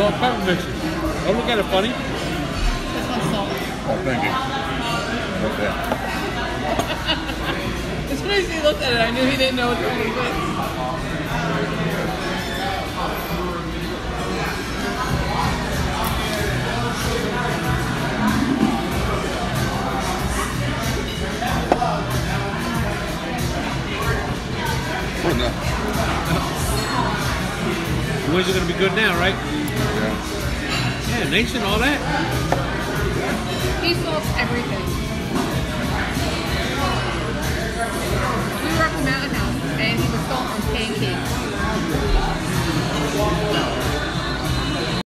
salt and pepper mixes. Don't look at it funny. This one's salt. Oh, thank you. Okay. As soon as he looked at it, I knew he didn't know what it was with. Oh, no. The wings are gonna be good now, right? Yeah. Yeah, Nation, all that. He salts everything. We were up at the mountain house and he was salting pancakes.